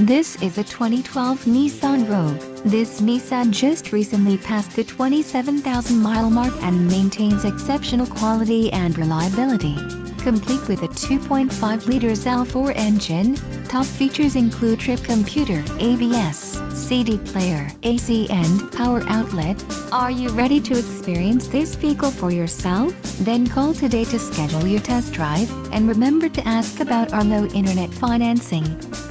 This is a 2012 Nissan Rogue. This Nissan just recently passed the 27,000-mile mark and maintains exceptional quality and reliability. Complete with a 2.5-liter L4 engine, top features include trip computer, ABS, CD player, AC and power outlet. Are you ready to experience this vehicle for yourself? Then call today to schedule your test drive, and remember to ask about our low internet financing.